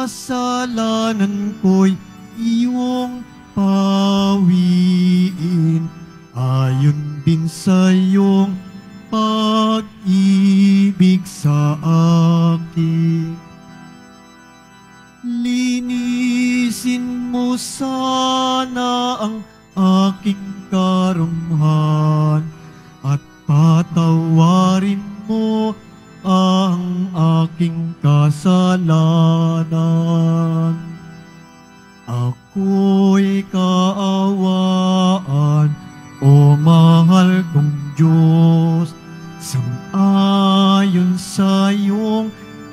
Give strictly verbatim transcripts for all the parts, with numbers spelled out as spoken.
kasalanan ko'y iyong pawiin, ayon din sa iyong pag-ibig sa akin. Linisin mo sana ang aking karunungan at patawarin mo ang aking kasalanan. Ako'y kaawaan, o mahal kong Diyos, sang-ayon sa iyong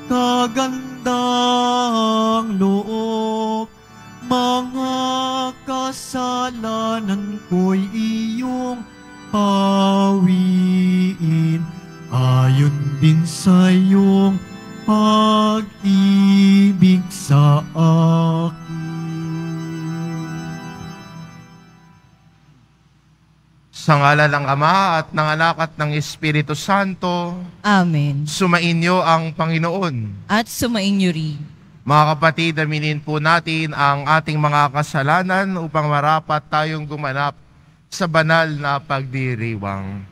kagandang loob. Mga kasalanan ko'y iyong pawiin, ayon din sa iyong pag-ibig sa akin. Sa ngala ng Ama at ng Anak at ng Espiritu Santo. Amen. Sumainyo ang Panginoon. At sumainyo rin. Mga kapatid, aminin po natin ang ating mga kasalanan upang marapat tayong gumanap sa banal na pagdiriwang.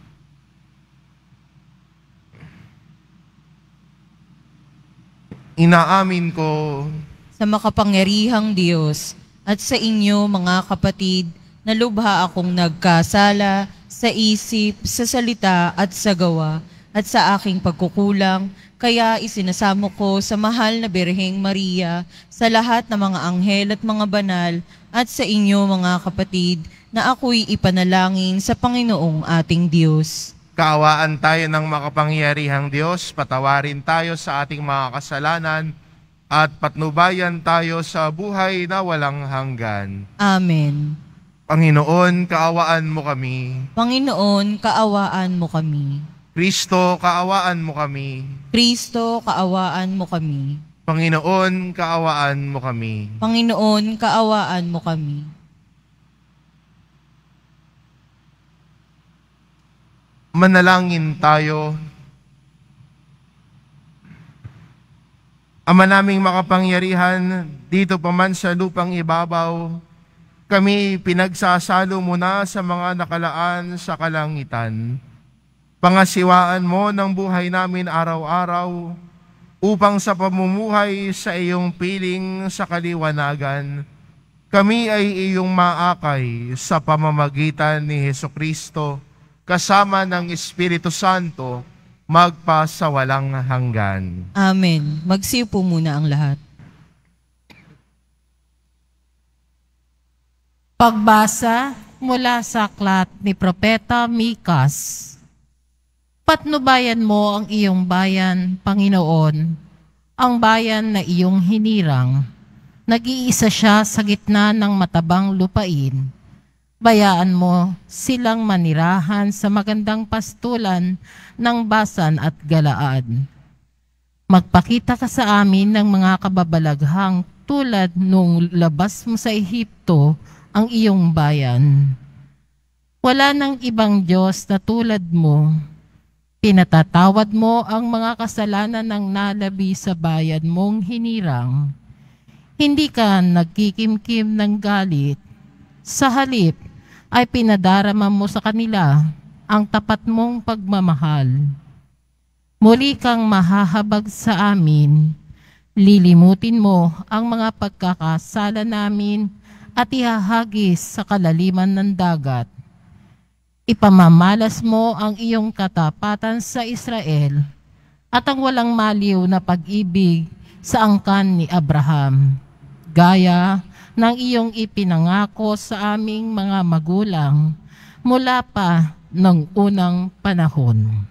Inaamin ko sa makapangyarihang Diyos at sa inyo mga kapatid na lubha akong nagkasala sa isip, sa salita at sa gawa at sa aking pagkukulang, kaya isinasamo ko sa mahal na Birheng Maria, sa lahat ng mga anghel at mga banal at sa inyo mga kapatid na ako'y ipanalangin sa Panginoong ating Diyos. Kaawaan tayo ng makapangyarihang Diyos, patawarin tayo sa ating mga kasalanan at patnubayan tayo sa buhay na walang hanggan. Amen. Panginoon, kaawaan mo kami. Panginoon, kaawaan mo kami. Kristo, kaawaan mo kami. Kristo, kaawaan mo kami. Panginoon, kaawaan mo kami. Panginoon, kaawaan mo kami. Manalangin tayo. Ama naming makapangyarihan, dito pa man sa lupang ibabaw, kami pinagsasalo mo na sa mga nakalaan sa kalangitan. Pangasiwaan mo ng buhay namin araw-araw upang sa pamumuhay sa iyong piling sa kaliwanagan, kami ay iyong maakay sa pamamagitan ni Hesukristo kasama ng Espiritu Santo magpa sa walang hanggan. Amen. Magsiupo muna ang lahat. Pagbasa mula sa aklat ni Propeta Mikas. Patnubayan mo ang iyong bayan, Panginoon, ang bayan na iyong hinirang. Nag-iisa siya sa gitna ng matabang lupain. Bayaan mo silang manirahan sa magandang pastulan ng Basan at Galaad. Magpakita ka sa amin ng mga kababalaghang tulad nung labas mo sa Ehipto ang iyong bayan. Wala nang ibang Diyos na tulad mo. Pinatatawad mo ang mga kasalanan ng nalabi sa bayan mong hinirang. Hindi ka nagkikimkim ng galit. Sa halip ay pinadarama mo sa kanila ang tapat mong pagmamahal. Muli kang mahahabag sa amin. Lilimutin mo ang mga pagkakasala namin at ihahagis sa kalaliman ng dagat. Ipamamalas mo ang iyong katapatan sa Israel at ang walang maliw na pag-ibig sa angkan ni Abraham, gaya ng iyong ipinangako sa aming mga magulang mula pa ng unang panahon.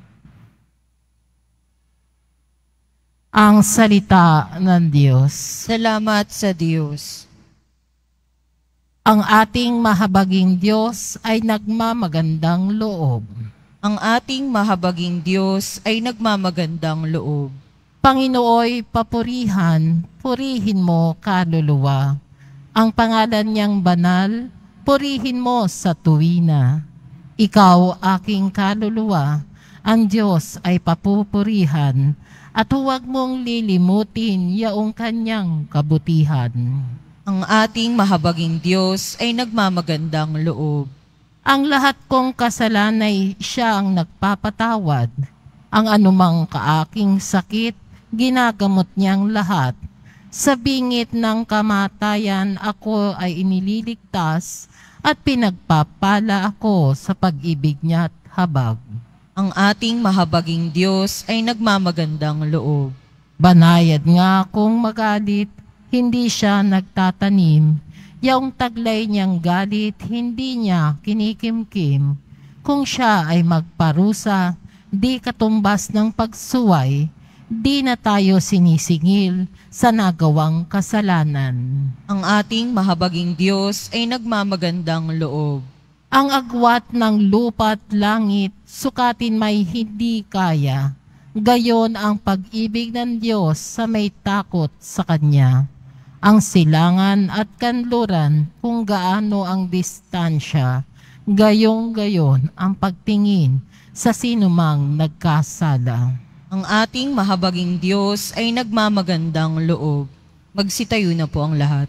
Ang salita ng Diyos. Salamat sa Diyos. Ang ating mahabaging Diyos ay nagmamagandang loob. Ang ating mahabaging Diyos ay nagmamagandang loob. Panginooy papurihan, purihin mo kaluluwa. Ang pangalan niyang banal, purihin mo sa tuwina. Ikaw aking kaluluwa, ang Diyos ay papupurihan at huwag mong lilimutin yaong kanyang kabutihan. Ang ating mahabaging Diyos ay nagmamagandang loob. Ang lahat kong kasalanay siya ang nagpapatawad. Ang anumang kaaking sakit, ginagamot niyang lahat. Sa bingit ng kamatayan ako ay inililigtas at pinagpapala ako sa pag-ibig niya't habag. Ang ating mahabaging Diyos ay nagmamagandang loob. Banayad nga kung magalit, hindi siya nagtatanim. Yaong taglay niyang galit, hindi niya kinikimkim. Kung siya ay magparusa, di katumbas ng pagsuway, di na tayo sinisingil sa nagawang kasalanan. Ang ating mahabaging Diyos ay nagmamagandang loob. Ang agwat ng lupa at langit, sukatin may hindi kaya. Gayon ang pag-ibig ng Diyos sa may takot sa Kanya. Ang silangan at kanluran kung gaano ang distansya, gayong-gayon ang pagtingin sa sinumang nagkasala. Ang ating mahabaging Diyos ay nagmamagandang loob. Magsitayo na po ang lahat.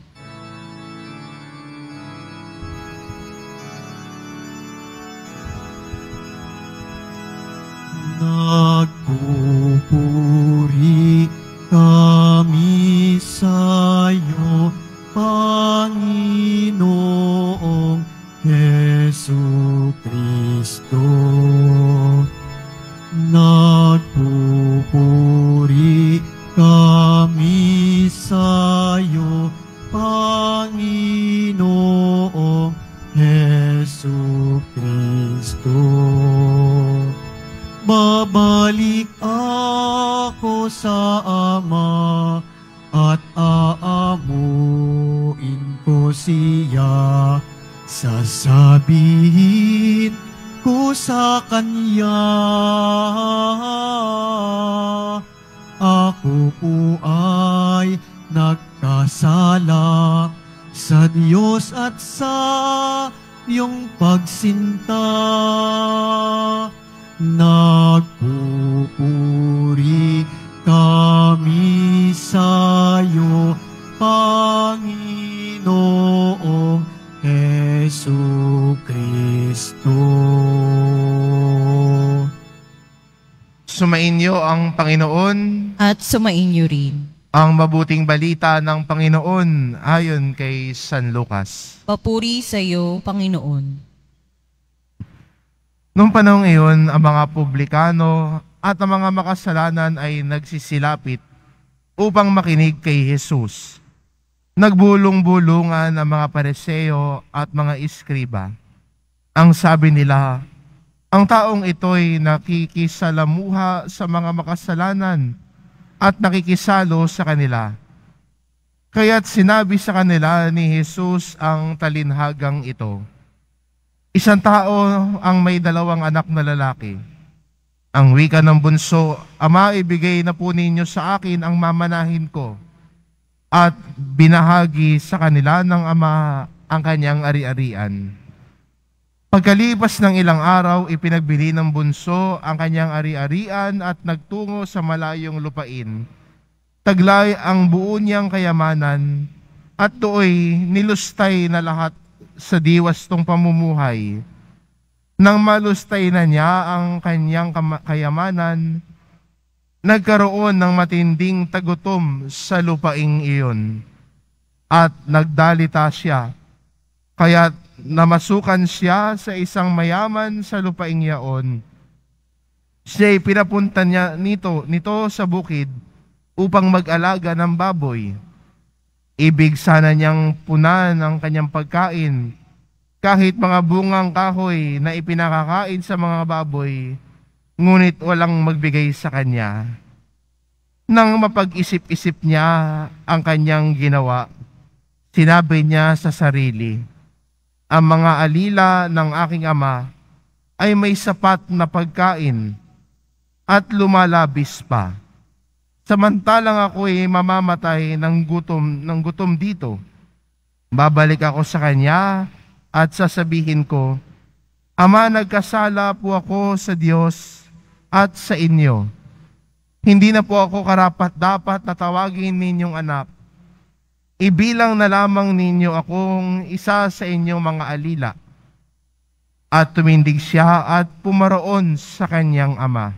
Nagpupuri kami sa'yo, Panginoong Jesucristo. Nagpupuri kami sa'yo, Panginoong Jesucristo. Babalik ako sa Ama at aamuin ko siya. Sasabihin ko sa Kanya, ako po ay nagkasala sa Diyos at sa iyong pagsinta. Nagpupuri kami sa'yo, Panginoong Jesucristo. Sumainyo ang Panginoon, At sumainyo rin. ang mabuting balita ng Panginoon ayon kay San Lucas. Papuri sa iyo, Panginoon. Noong panahon iyon, ang mga publikano at ang mga makasalanan ay nagsisilapit upang makinig kay Jesus. Nagbulong-bulungan ang mga pariseo at mga iskriba. Ang sabi nila, ang taong ito'y nakikisalamuha sa mga makasalanan at nakikisalo sa kanila. Kaya't sinabi sa kanila ni Jesus ang talinhagang ito. Isang tao ang may dalawang anak na lalaki. Ang wika ng bunso, Ama, ibigay na po ninyo sa akin ang mamanahin ko. At binahagi sa kanila ng ama ang kanyang ari-arian. Pagkalipas ng ilang araw, ipinagbili ng bunso ang kanyang ari-arian at nagtungo sa malayong lupain. Taglay ang buo niyang kayamanan at do'y nilustay na lahat sa diwastong pamumuhay. Nang malustay na niya ang kanyang kayamanan, nagkaroon ng matinding tagutom sa lupaing iyon. At nagdalita siya, kaya't namasukan siya sa isang mayaman sa lupaing yaon. Siya'y pinapunta niya nito, nito sa bukid upang mag-alaga ng baboy. Ibig sana niyang punan ang kanyang pagkain, kahit mga bungang kahoy na ipinakakain sa mga baboy, ngunit walang magbigay sa kanya. Nang mapag-isip-isip niya ang kanyang ginawa, sinabi niya sa sarili, ang mga alila ng aking ama ay may sapat na pagkain at lumalabis pa. Samantalang ako'y mamamatay ng gutom, ng gutom dito. Babalik ako sa kanya at sasabihin ko, Ama, nagkasala po ako sa Diyos at sa inyo. Hindi na po ako karapat-dapat na tawagin ninyong anak. Ibilang na lamang ninyo akong isa sa inyong mga alila. At tumindig siya at pumaroon sa kanyang ama.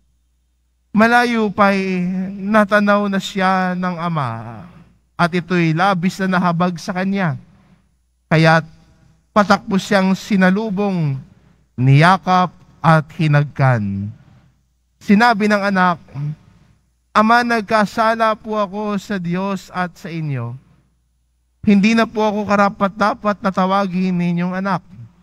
Malayo pa'y natanaw na siya ng ama, at ito'y labis na nahabag sa kanya. Kaya't patakbo siyang sinalubong, niyakap at hinagkan. Sinabi ng anak, Ama, nagkasala po ako sa Diyos at sa inyo. Hindi na po ako karapat-dapat na tawagin ninyong anak.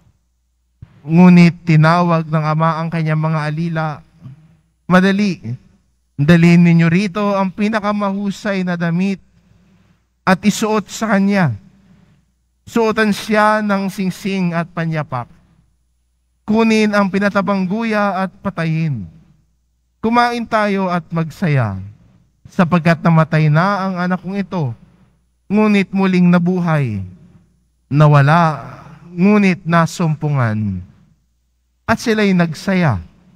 Ngunit tinawag ng ama ang kanyang mga alila. Madali, dalhin ninyo rito ang pinakamahusay na damit at isuot sa kanya. Suotan siya ng singsing at panyapak. Kunin ang pinatabang guya at patayin. Kumain tayo at magsaya, sapagkat namatay na ang anak kong ito, ngunit muling nabuhay. Nawala, ngunit nasumpungan. At sila'y nagsaya.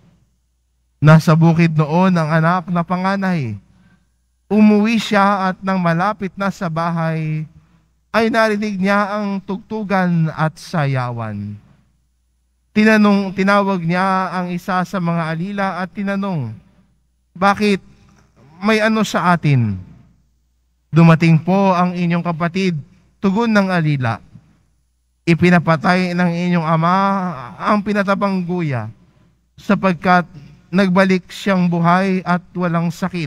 Nasa bukid noon ang anak na panganay. Umuwi siya at nang malapit na sa bahay, ay narinig niya ang tugtugan at sayawan. Tinanong, tinawag niya ang isa sa mga alila at tinanong, Bakit? May ano sa atin? Dumating po ang inyong kapatid, tugon ng alila. Ipinapatay ng inyong ama ang pinatabang guya, sapagkat nagbalik siyang buhay at walang sakit.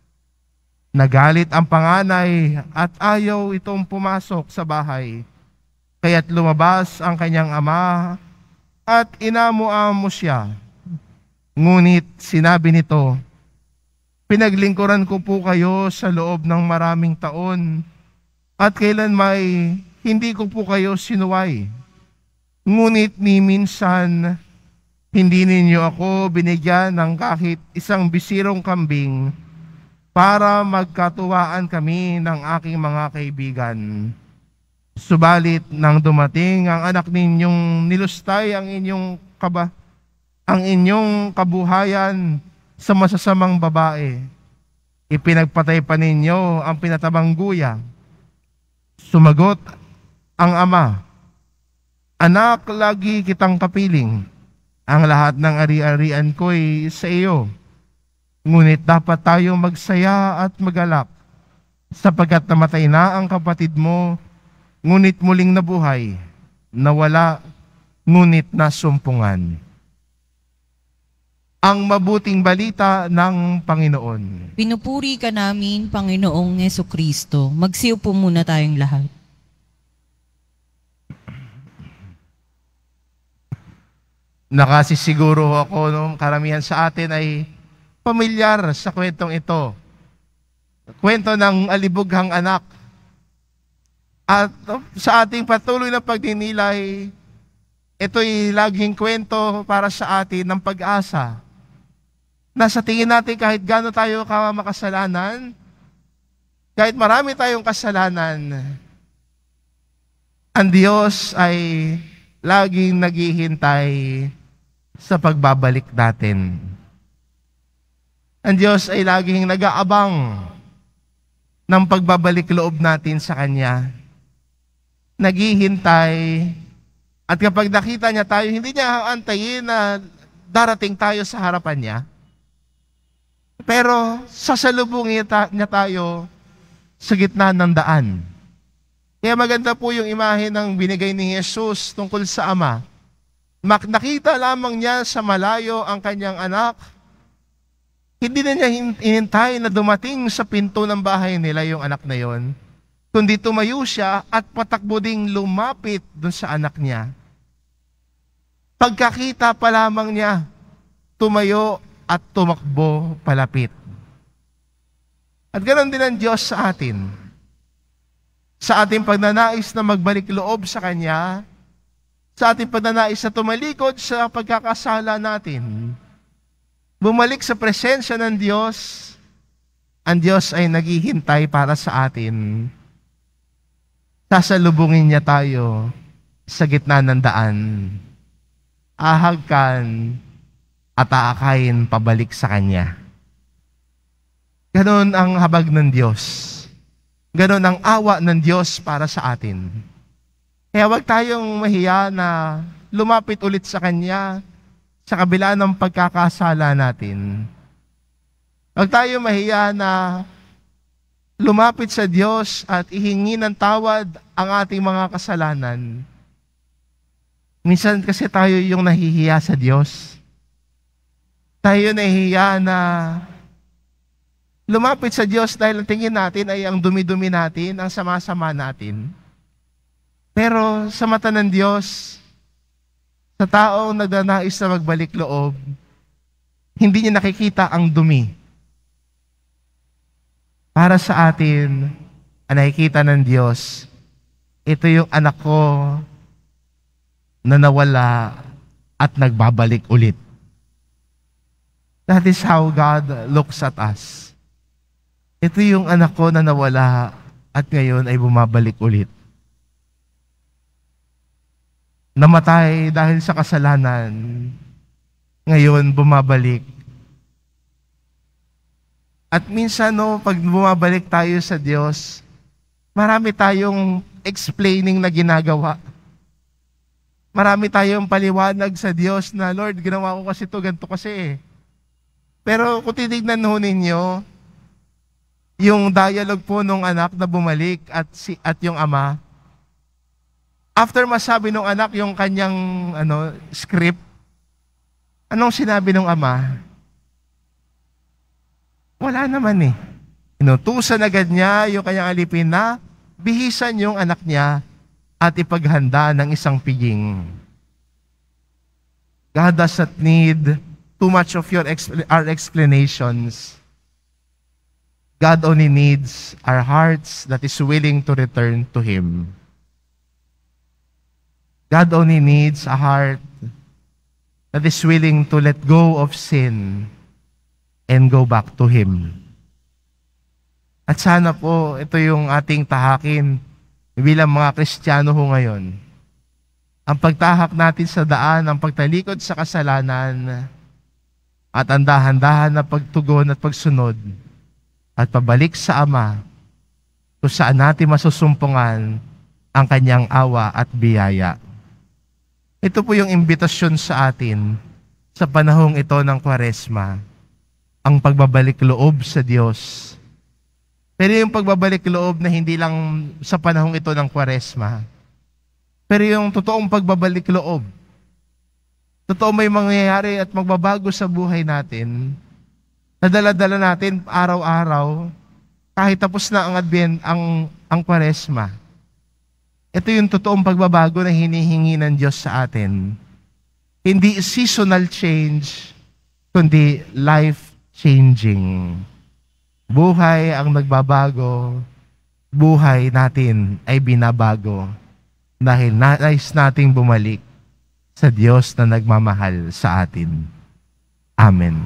Nagalit ang panganay at ayaw itong pumasok sa bahay. Kaya't lumabas ang kanyang ama at inamo-amo siya. Ngunit sinabi nito, Pinaglingkuran ko po kayo sa loob ng maraming taon at kailan may hindi ko po kayo sinuway. Ngunit ni minsan, hindi ninyo ako binigyan ng kahit isang bisirong kambing para magkatuwaan kami ng aking mga kaibigan. Subalit nang dumating ang anak ninyong nilustay ang inyong kaba, ang inyong kabuhayan sa masasamang babae, ipinagpatay pa ninyo ang pinatabang guya. Sumagot ang ama, Anak, lagi kitang kapiling. Ang lahat ng ari-arian ko'y sa iyo. Ngunit dapat tayong magsaya at magalak, sapagkat namatay na ang kapatid mo, ngunit muling nabuhay, nawala, ngunit nasumpungan. Ang mabuting balita ng Panginoon. Pinupuri ka namin, Panginoong Jesucristo. Magsiupo muna tayong lahat. Nakasisiguro ako, no, karamihan sa atin ay pamilyar sa kwentong ito. Kwento ng alibughang anak. At sa ating patuloy na pagninilay, ito'y laging kwento para sa atin ng pag-asa. Na sa tingin natin kahit gaano tayo makasalanan, kahit marami tayong kasalanan, ang Diyos ay laging naghihintay sa pagbabalik natin. Ang Diyos ay laging nag-aabang ng pagbabalik loob natin sa Kanya. Naghihintay, at kapag nakita niya tayo, hindi niya antayin na darating tayo sa harapan niya. Pero sasalubungin niya tayo sa gitna ng daan. Kaya maganda po yung imahe ng binigay ni Jesus tungkol sa Ama. Nakita lamang niya sa malayo ang kanyang anak. Hindi na niya hinintay na dumating sa pinto ng bahay nila yung anak na yon, kundi tumayo siya at patakbo ding lumapit dun sa anak niya. Pagkakita pa lamang niya, tumayo at tumakbo palapit. At ganoon din ang Diyos sa atin. Sa ating pagnanais na magbalik loob sa Kanya, sa ating pagnanais na tumalikod sa pagkakasala natin, bumalik sa presensya ng Diyos, ang Diyos ay naghihintay para sa atin. Sasalubungin niya tayo sa gitna ng daan. Ahagkan at aakayin pabalik sa Kanya. Ganon ang habag ng Diyos. Ganon ang awa ng Diyos para sa atin. Kaya huwag tayong mahiya na lumapit ulit sa Kanya sa kabila ng pagkakasala natin. Huwag tayong mahiya na lumapit sa Diyos at ihingi ng tawad ang ating mga kasalanan. Minsan kasi tayo yung nahihiya sa Diyos. Tayo nahihiya na lumapit sa Diyos dahil ang tingin natin ay ang dumi-dumi natin, ang sama-sama natin. Pero sa mata ng Diyos, sa taong nagdanais na magbalik loob, hindi niya nakikita ang dumi. Para sa atin, ang nakikita ng Diyos, ito yung anak ko na nawala at nagbabalik ulit. That is how God looks at us. Ito yung anak ko na nawala at ngayon ay bumabalik ulit. Namatay dahil sa kasalanan, ngayon bumabalik. At minsan, no, pag bumabalik tayo sa Diyos, marami tayong explaining na ginagawa. Marami tayong paliwanag sa Diyos na, Lord, ginawa ko kasi ito, ganito kasi eh. Pero kung titignan ho ninyo, yung dialogue po nung anak na bumalik at, si, at yung ama, after masabi nung anak yung kanyang ano, script, anong sinabi nung ama? Wala naman eh. Inutusan agad niya yung kanyang alipin na bihisan yung anak niya at ipaghanda ng isang piging. God does not need too much of your expl- our explanations. God only needs our hearts that is willing to return to Him. God only needs a heart that is willing to let go of sin and go back to Him. At sana po, ito yung ating tahakin bilang mga Kristiyano ho ngayon. Ang pagtahak natin sa daan, ang pagtalikod sa kasalanan, at ang dahan-dahan na pagtugon at pagsunod, at pabalik sa Ama, kung saan natin masusumpungan ang Kanyang awa at biyaya. Ito po yung imbitasyon sa atin sa panahong ito ng Kwaresma, ang pagbabalik loob sa Diyos. Pero yung pagbabalik loob na hindi lang sa panahong ito ng Kwaresma, pero yung totoong pagbabalik loob, totoo may mangyayari at magbabago sa buhay natin, nadala-dala natin araw-araw, kahit tapos na ang Advent, ang, ang Kwaresma. Ito yung totoong pagbabago na hinihingi ng Diyos sa atin. Hindi seasonal change, kundi life-changing. Buhay ang nagbabago, buhay natin ay binabago dahil nais nating bumalik sa Diyos na nagmamahal sa atin. Amen.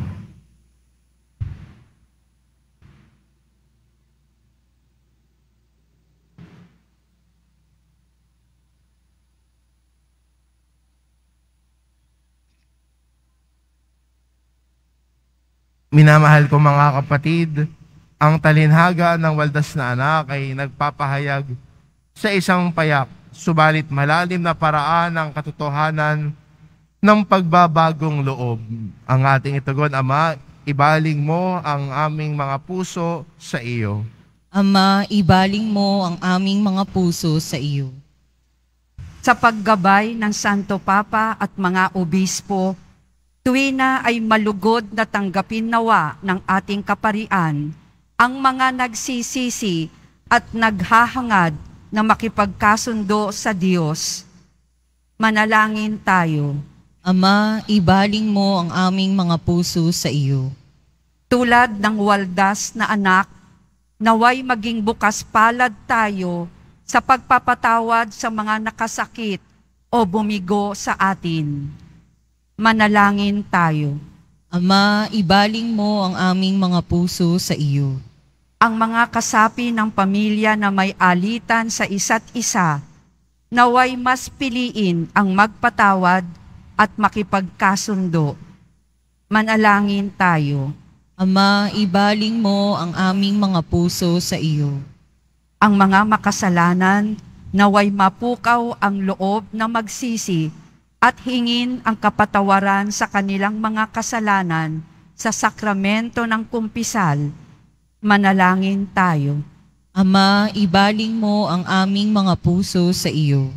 Minamahal ko mga kapatid, ang talinhaga ng waldas na anak ay nagpapahayag sa isang payak, subalit malalim na paraan ng katotohanan ng pagbabagong loob. Ang ating itugon, Ama, ibaling mo ang aming mga puso sa iyo. Ama, ibaling mo ang aming mga puso sa iyo. Sa paggabay ng Santo Papa at mga obispo, tuwina ay malugod na tanggapin nawa ng ating kaparian ang mga nagsisisi at naghahangad na makipagkasundo sa Diyos. Manalangin tayo. Ama, ibaling mo ang aming mga puso sa iyo. Tulad ng waldas na anak, naway maging bukas palad tayo sa pagpapatawad sa mga nakasakit o bumigo sa atin. Manalangin tayo. Ama, ibaling mo ang aming mga puso sa iyo. Ang mga kasapi ng pamilya na may alitan sa isa't isa, naway mas piliin ang magpatawad at makipagkasundo. Manalangin tayo. Ama, ibaling mo ang aming mga puso sa iyo. Ang mga makasalanan, naway mapukaw ang loob na magsisi at hingin ang kapatawaran sa kanilang mga kasalanan sa sakramento ng kumpisal. Manalangin tayo. Ama, ibaling mo ang aming mga puso sa iyo.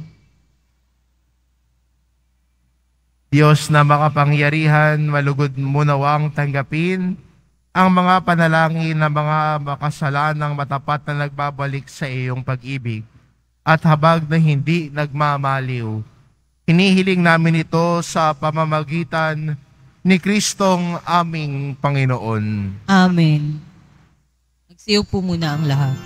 Diyos na makapangyarihan, malugod mo nawang tanggapin ang mga panalangin ng mga makasalanang matapat na nagbabalik sa iyong pag-ibig at habag na hindi nagmamaliw. Hinihiling namin ito sa pamamagitan ni Kristong aming Panginoon. Amen. Magsiyo po muna ang lahat.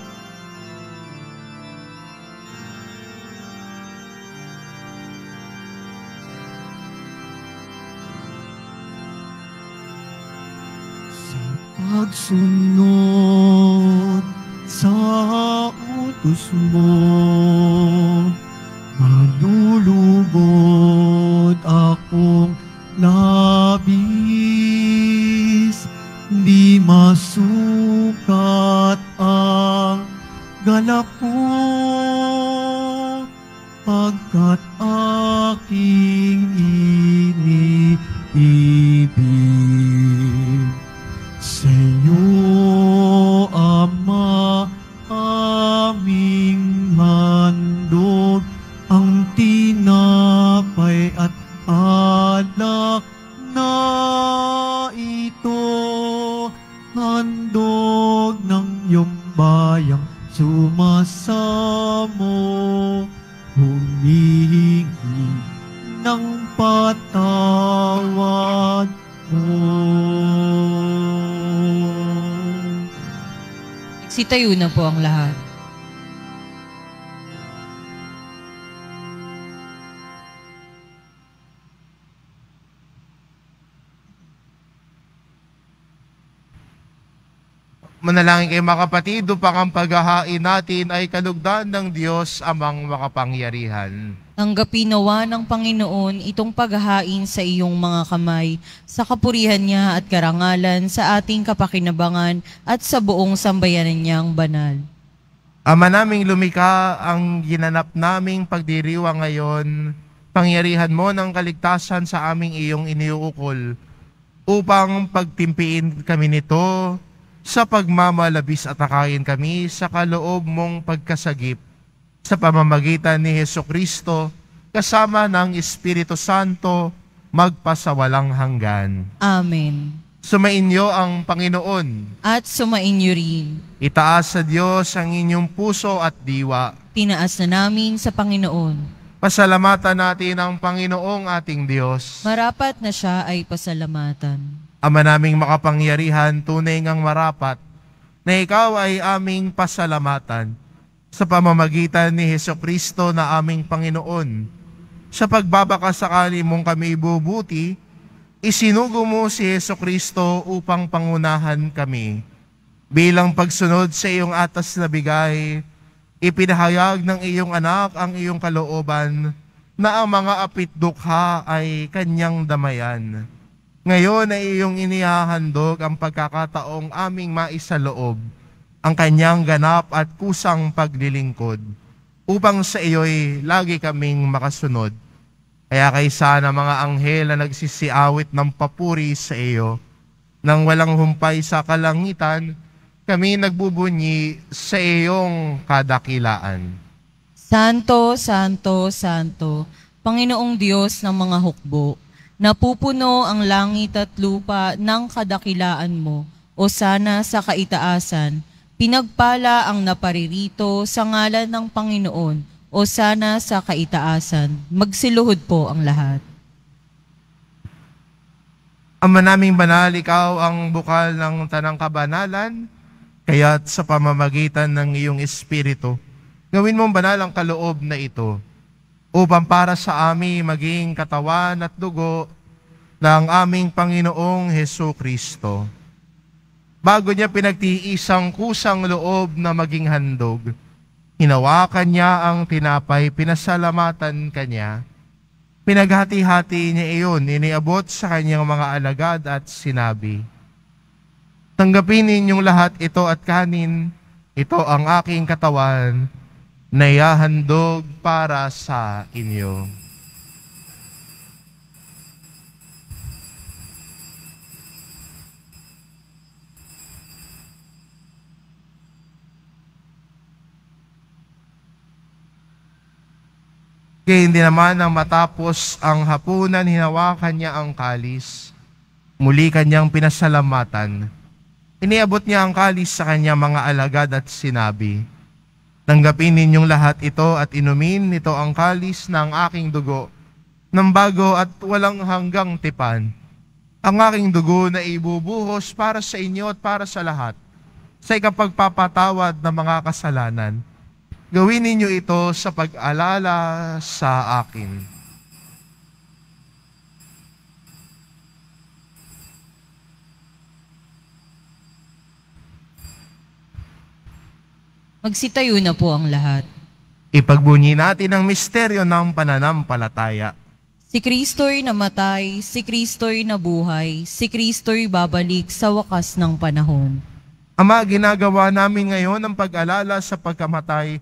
Pagsunod sa utos mo, malulubod akong labis, di masukat ang galak ko, pagkat aking iniibig. Sa'yo, Ama, aming handog ang tinapay at alak na ito, handog ng iyong bayang sumasamo, humihingi ng patawad mo. Sitayo na po ang lahat. Manalangin kayo mga kapatid, upang ang paghahain natin ay kalugdan ng Diyos amang makapangyarihan. Tanggapin nawa ng Panginoon itong paghahain sa iyong mga kamay, sa kapurihan niya at karangalan, sa ating kapakinabangan at sa buong sambayanan niyang banal. Ama naming lumikha, ang ginanap naming pagdiriwa ngayon, pangyarihan mo ng kaligtasan sa aming iyong iniuukol, upang pagtimpiin kami nito sa pagmamalabis at akayin kami sa kaloob mong pagkasagip sa pamamagitan ni Hesukristo kasama ng Espiritu Santo magpasawalang hanggan. Amen. Sumainyo ang Panginoon. At sumainyo rin. Itaas sa Diyos ang inyong puso at diwa. Tinaas na namin sa Panginoon. Pasalamatan natin ang Panginoong ating Diyos. Marapat na siya ay pasalamatan. Ama naming makapangyarihan, tunay ngang marapat na ikaw ay aming pasalamatan sa pamamagitan ni Hesukristo na aming Panginoon. Sa pagbabakasakali mong kami ibubuti, isinugo mo si Hesukristo upang pangunahan kami. Bilang pagsunod sa iyong atas na bigay, ipinahayag ng iyong anak ang iyong kalooban na ang mga apitdukha ay kanyang damayan. Ngayon ay iyong inihahandog ang pagkakataong aming maisaloob, ang kanyang ganap at kusang paglilingkod, upang sa iyo'y lagi kaming makasunod. Kaya kay sana mga anghel na nagsisiawit ng papuri sa iyo, nang walang humpay sa kalangitan, kami nagbubunyi sa iyong kadakilaan. Santo, Santo, Santo, Panginoong Diyos ng mga hukbo, napupuno ang langit at lupa ng kadakilaan mo, o sana sa kaitaasan, pinagpala ang naparirito sa ngalan ng Panginoon, o sana sa kaitaasan. Magsiluhod po ang lahat. Ama naming banal, ikaw ang bukal ng tanang kabanalan, kaya't sa pamamagitan ng iyong Espiritu, gawin mong banal ang kaloob na ito, upang para sa amin maging katawan at dugo ng aming Panginoong Hesukristo. Bago niya pinagtiisang kusang loob na maging handog, hinawakan niya ang tinapay, pinasalamatan kanya, pinaghati-hati niya iyon, iniabot sa kanyang mga alagad at sinabi, Tanggapin ninyong lahat ito at kanin. Ito ang aking katawan na ihahandog para sa inyo. Kaya hindi naman nang matapos ang hapunan, hinawakan niya ang kalis. Muli kanyang pinasalamatan. Iniabot niya ang kalis sa kanyang mga alagad at sinabi, tanggapin ninyong lahat ito at inumin nito ang kalis ng aking dugo, ng bago at walang hanggang tipan. Ang aking dugo na ibubuhos para sa inyo at para sa lahat, sa ikapagpapatawad ng mga kasalanan. Gawin ninyo ito sa pag-alala sa akin. Magsitayo na po ang lahat. Ipagbunyi natin ang misteryo ng pananampalataya. Si Kristo'y namatay, si Kristo'y nabuhay, si Kristo'y babalik sa wakas ng panahon. Ama, ginagawa namin ngayon ang pag-alala sa pagkamatay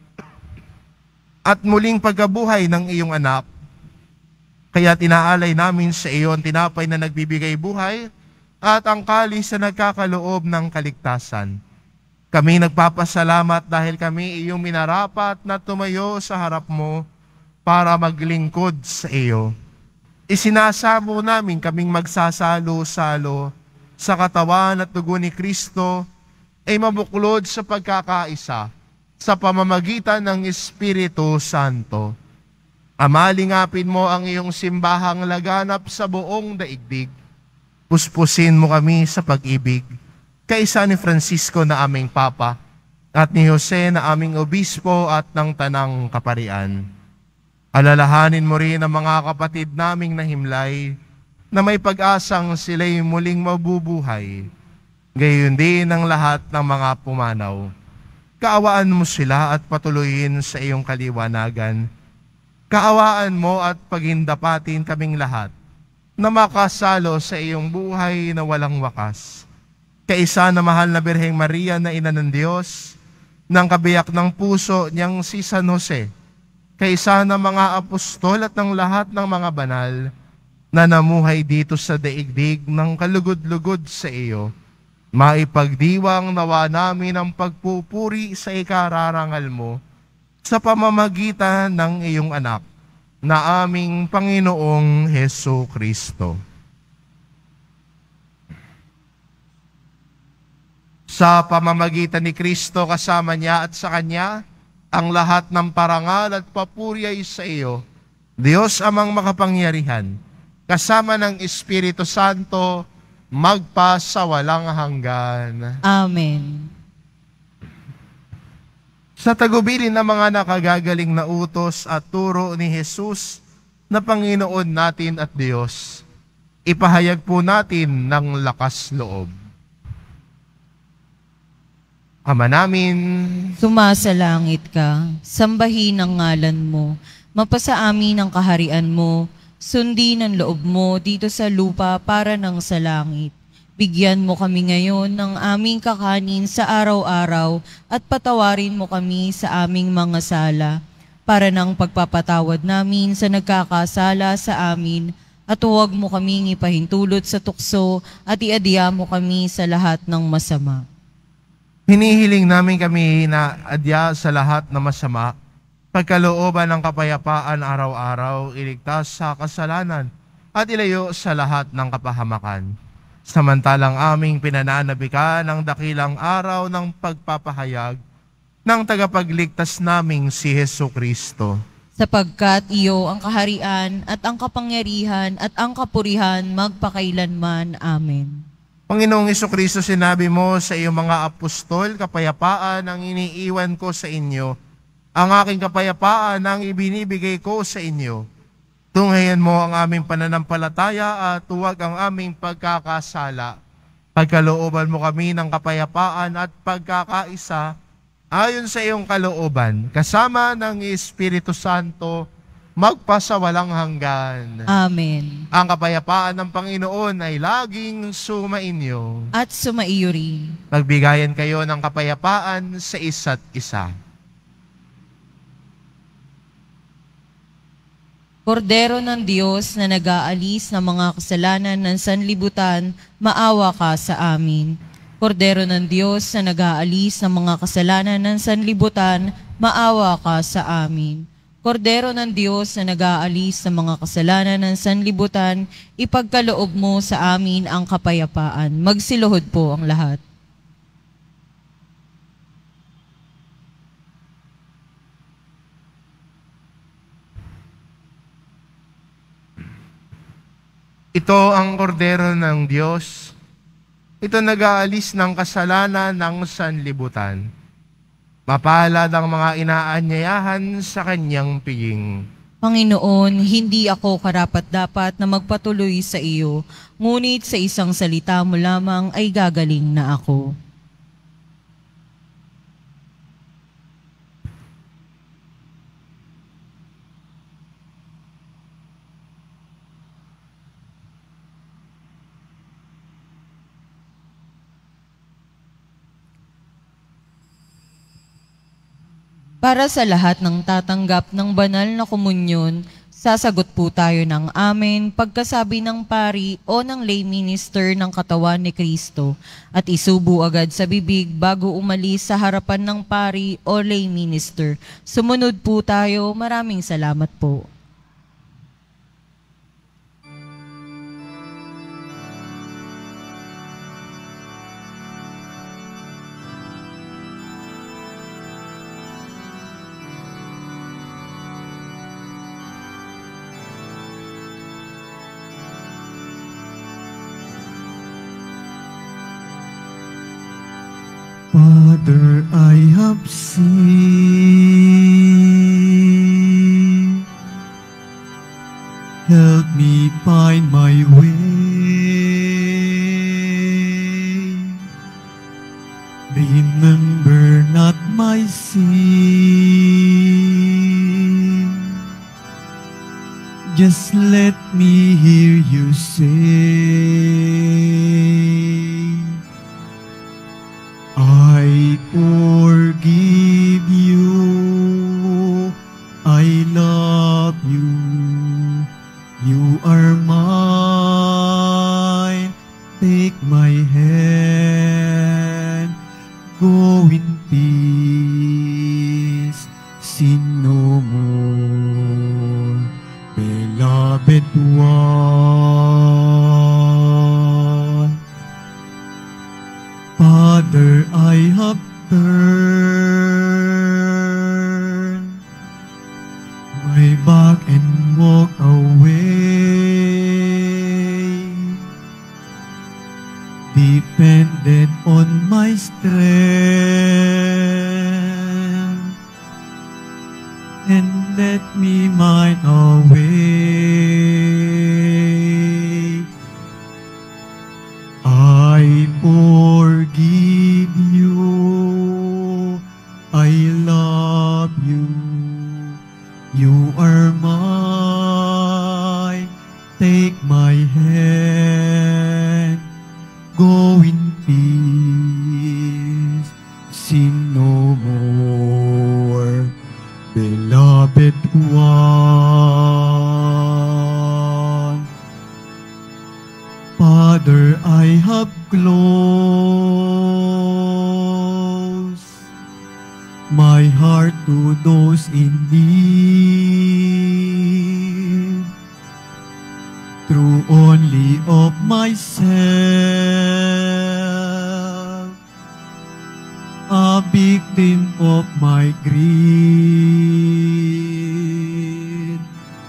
at muling pagkabuhay ng iyong anak. Kaya tinaalay namin sa iyo ang tinapay na nagbibigay buhay at ang kalis na nagkakaloob ng kaligtasan. Kami nagpapasalamat dahil kami iyong minarapat na tumayo sa harap mo para maglingkod sa iyo. Isinasamo namin kaming magsasalo-salo sa katawan at dugo ni Kristo ay mabuklod sa pagkakaisa sa pamamagitan ng Espiritu Santo. Ama, lingapin mo ang iyong simbahang laganap sa buong daigdig. Puspusin mo kami sa pag-ibig. Kaisa ni Francisco na aming Papa at ni Jose na aming Obispo at ng Tanang Kaparian. Alalahanin mo rin ang mga kapatid naming nahimlay na may pag-asang sila'y muling mabubuhay. Gayon din ang lahat ng mga pumanaw. Kaawaan mo sila at patuloyin sa iyong kaliwanagan. Kaawaan mo at pagindapatin kaming lahat na makasalo sa iyong buhay na walang wakas. Kaisa na mahal na Birheng Maria na Ina ng Diyos, ng kabiyak ng puso niyang si San Jose, kaisa na mga apostol at ng lahat ng mga banal na namuhay dito sa daigdig ng kalugod-lugod sa iyo, maipagdiwang nawa namin ang pagpupuri sa ikararangal mo sa pamamagitan ng iyong anak na aming Panginoong Heso Kristo. Sa pamamagitan ni Kristo kasama niya at sa Kanya, ang lahat ng parangal at papuri ay sa iyo, Diyos amang makapangyarihan, kasama ng Espiritu Santo, magpa sa walang hanggan. Amen. Sa tagubilin ng mga nakagagaling na utos at turo ni Jesus na Panginoon natin at Diyos, ipahayag po natin ng lakas loob. Ama namin, Sumasalangit ka, sambahin ang ngalan mo, mapasa amin ang kaharian mo, sundin ang loob mo dito sa lupa para ng sa langit. Bigyan mo kami ngayon ng aming kakanin sa araw-araw at patawarin mo kami sa aming mga sala para ng pagpapatawad namin sa nagkakasala sa amin at huwag mo kaming ipahintulot sa tukso at iadya mo kami sa lahat ng masama. hinihiling namin kami na adya sa lahat na masama, pagkalooban ng kapayapaan araw-araw, iligtas sa kasalanan at ilayo sa lahat ng kapahamakan. Samantalang aming pinananabikan ang dakilang araw ng pagpapahayag ng tagapagligtas naming si Heso Kristo. Sapagkat iyo ang kaharian at ang kapangyarihan at ang kapurihan magpakailanman. Amen. Panginoong Jesucristo, sinabi mo sa iyong mga apostol, kapayapaan ang iniiwan ko sa inyo. Ang aking kapayapaan ang ibinibigay ko sa inyo. Tunghayan mo ang aming pananampalataya at huwag ang aming pagkakasala. Pagkalooban mo kami ng kapayapaan at pagkakaisa ayon sa iyong kalooban, kasama ng Espiritu Santo, magpasawalang hanggan. Amen. Ang kapayapaan ng Panginoon ay laging sumainyo. At sumaiyo rin. Magbigayan kayo ng kapayapaan sa isa't isa. Kordero ng Diyos na nag-aalis ng mga kasalanan ng sanlibutan, maawa ka sa amin. Kordero ng Diyos na nag-aalis ng mga kasalanan ng sanlibutan, maawa ka sa amin. Kordero ng Diyos na nag-aalis ng mga kasalanan ng sanlibutan, ipagkaloob mo sa amin ang kapayapaan. Magsiluhod po ang lahat. Ito ang kordero ng Diyos. Ito nag-aalis ng kasalanan ng sanlibutan. Mapalad ang mga inaanyayahan sa kanyang piging. Panginoon, hindi ako karapat-dapat na magpatuloy sa iyo, ngunit sa isang salita mo lamang ay gagaling na ako. Para sa lahat ng tatanggap ng banal na komunyon, sasagot po tayo ng amen pagkasabi ng pari o ng lay minister ng katawan ni Kristo at isubo agad sa bibig bago umalis sa harapan ng pari o lay minister. Sumunod po tayo. Maraming salamat po. Father, I have sinned. Help me find my way. Remember not my sin. Just let me hear you say, I forgive you, I love you, you are mine. Take my hand, go in peace, sin no more, beloved one. Father, I have turned my back and walked away, depended on my strength, and let me mind away. I forgive you, I love you, you are mine. Take my hand, go in peace, sin no more, beloved one. Father, I have closed my heart to those in need, through only of myself, a victim of my greed.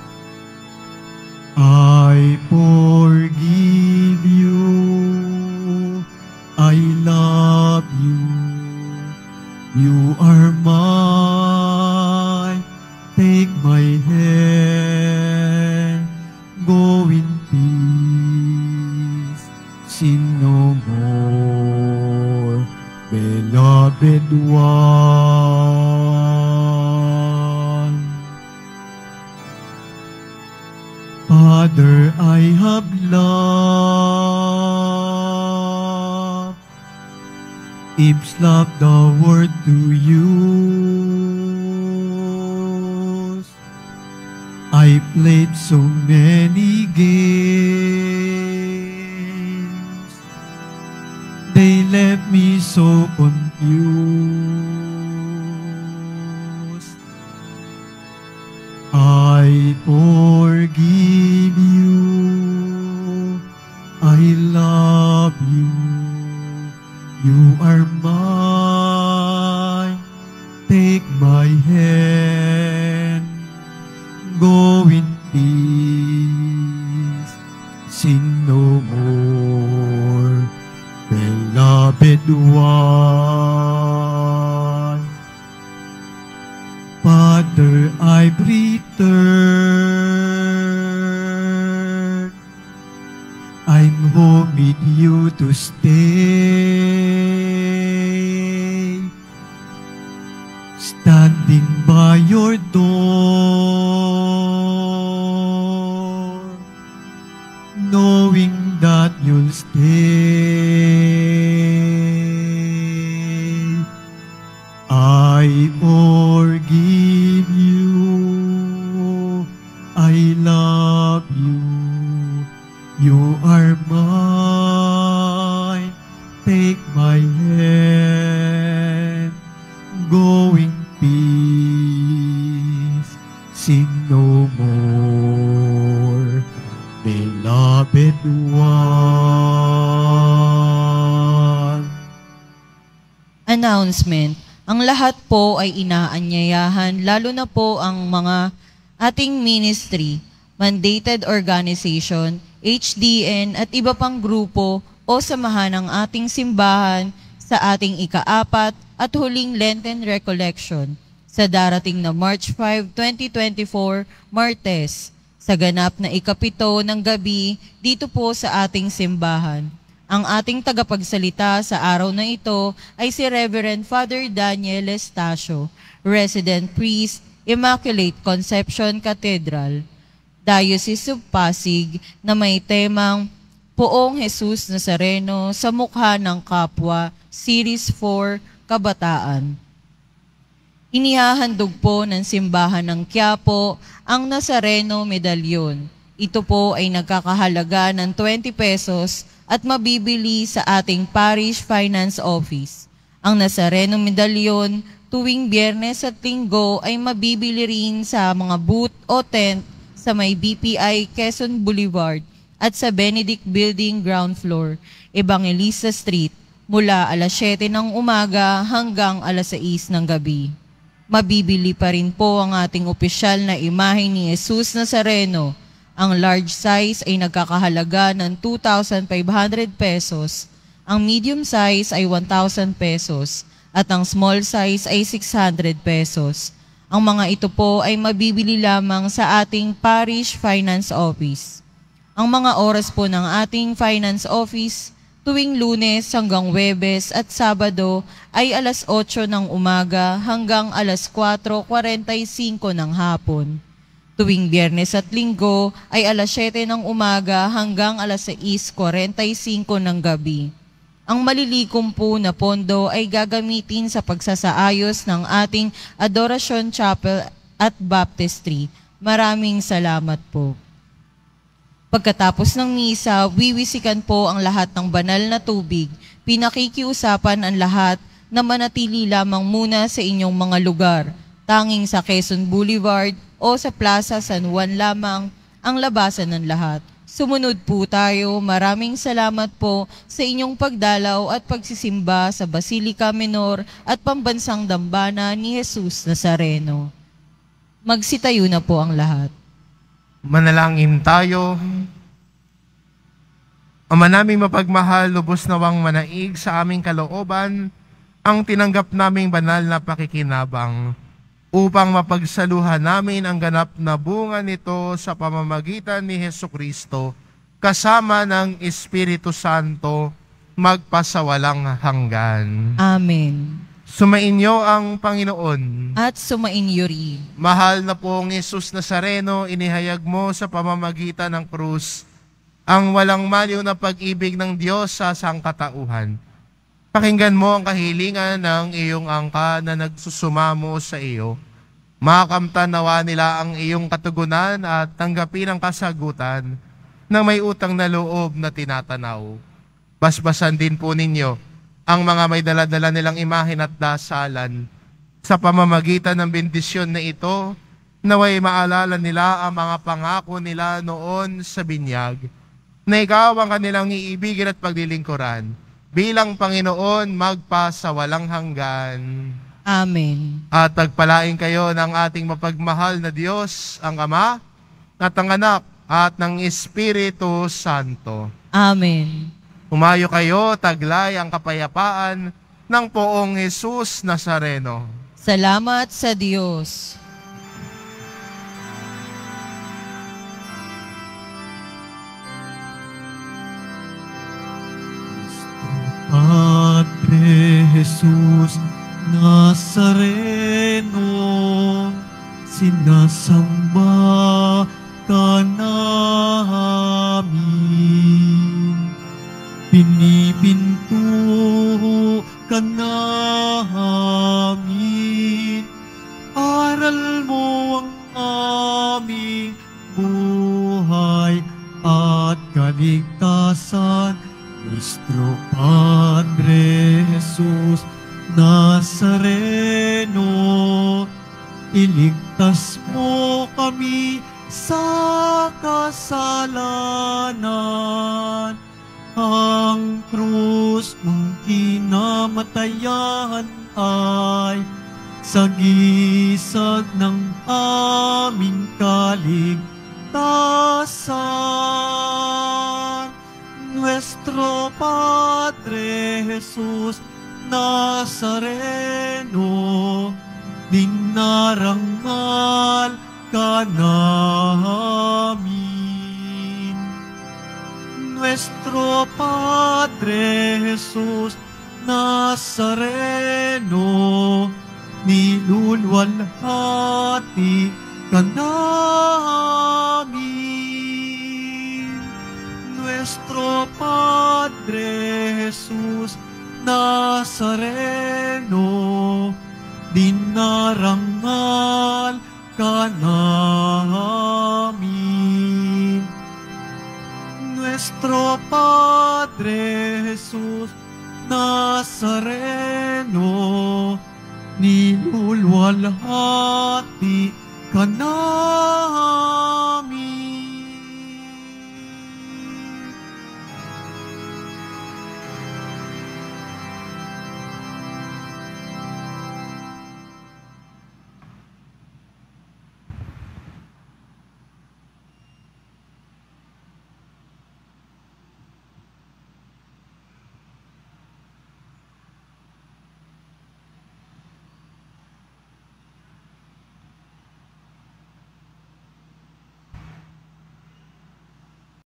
I forgive you, I love you, you are mine. Take my hand, go in peace, sin no more, beloved one. Father, I have loved, Ibs love the word to use. I played so many games, they left me so confused. I forgive you, I love you, you are mine. Take my hand, go in peace, sin no more, beloved one. Father, I've returned, I'm home with you to stay, standing by your door, knowing that you'll stay. I forgive you, I love you, you are mine. Take my hand, go in peace, sin no more, beloved one. Announcement. Ang lahat po ay inaanyayahan, lalo na po ang mga ating ministry, mandated organization, H D N at iba pang grupo o samahan ng ating simbahan sa ating ikaapat at huling Lenten Recollection sa darating na March fifth, twenty twenty-four, Martes, sa ganap na ikapito ng gabi dito po sa ating simbahan. Ang ating tagapagsalita sa araw na ito ay si Reverend Father Daniel Estacio, Resident Priest, Immaculate Conception Cathedral, Diocese of Pasig, na may temang Poong Jesus Nazareno sa Mukha ng Kapwa, Series four, Kabataan. Inihahandog po ng Simbahan ng Quiapo ang Nazareno Medalyon. Ito po ay nagkakahalaga ng twenty pesos at mabibili sa ating Parish Finance Office. Ang Nazareno Medalyon tuwing Biyernes at Linggo ay mabibili rin sa mga booth o tent sa may B P I Quezon Boulevard at sa Benedict Building ground floor, Evangelista Street, mula alas siyete ng umaga hanggang alas sais ng gabi. Mabibili pa rin po ang ating opisyal na imahe ni Jesus Nazareno. Ang large size ay nagkakahalaga ng two thousand five hundred pesos, ang medium size ay one thousand pesos, at ang small size ay six hundred pesos. Ang mga ito po ay mabibili lamang sa ating Parish Finance Office. Ang mga oras po ng ating Finance Office tuwing Lunes hanggang Huwebes at Sabado ay alas otso ng umaga hanggang alas kwatro kuwarenta y singko ng hapon. Tuwing Biyernes at Linggo ay alas siyete ng umaga hanggang alas sais kuwarenta y singko ng gabi. Ang malilikom po na pondo ay gagamitin sa pagsasaayos ng ating Adoration Chapel at Baptistry. Maraming salamat po. Pagkatapos ng misa, wiwisikan po ang lahat ng banal na tubig. Pinakikiusapan ang lahat na manatili lamang muna sa inyong mga lugar. Tanging sa Quezon Boulevard o sa Plaza San Juan lamang ang labasan ng lahat. Sumunod po tayo. Maraming salamat po sa inyong pagdalaw at pagsisimba sa Basilica Minor at Pambansang Dambana ni Jesus Nazareno. Magsitayo na po ang lahat. Manalangin tayo. Ama naming mapagmahal, lubos nawang manaig sa aming kalooban ang tinanggap naming banal na pakikinabang upang mapagsaluhan namin ang ganap na bunga nito sa pamamagitan ni Hesukristo kasama ng Espiritu Santo magpasawalang hanggan. Amen. Sumainyo ang Panginoon. At sumainyo rin. Mahal na pong Jesus Nazareno, inihayag mo sa pamamagitan ng krus ang walang maliw na pag-ibig ng Diyos sa sangkatauhan. Pakinggan mo ang kahilingan ng iyong angka na nagsusumamo sa iyo. Makamtan nawa nila ang iyong katugunan at tanggapin ang kasagutan ng may utang na loob na tinatanaw. Basbasan din po ninyo ang mga may daladala nilang imahen at dasalan. Sa pamamagitan ng bendisyon na ito, naway maalala nila ang mga pangako nila noon sa binyag, na ikaw ang kanilang iibigin at paglilingkuran, bilang Panginoon magpa sa walang hanggan. Amen. At tagpalain kayo ng ating mapagmahal na Diyos, ang Ama, at ang Anak, at ng Espiritu Santo. Amen. Humayo kayo, taglay ang kapayapaan ng Poong Jesus Nazareno. Salamat sa Diyos. Padre Jesus Nazareno, sinasamba ka namin. Pinipinto ka namin. Aral mo ang aming buhay at kaligtasan. Nuestro Padre Jesus Nazareno, iligtas mo kami sa kasalanan. Ang krus mong kinamatayan ay sagisag ng aming kaligtasan. Nuestro Padre Jesus Nazareno, dinarangal ka namin. Nuestro Padre Jesus Nazareno, nilulwalhati ka namin. Nuestro Padre Jesus Nazareno, dinarangal ka namin. Nuestro Padre Jesus Nazareno, nilulwalhati ka namin.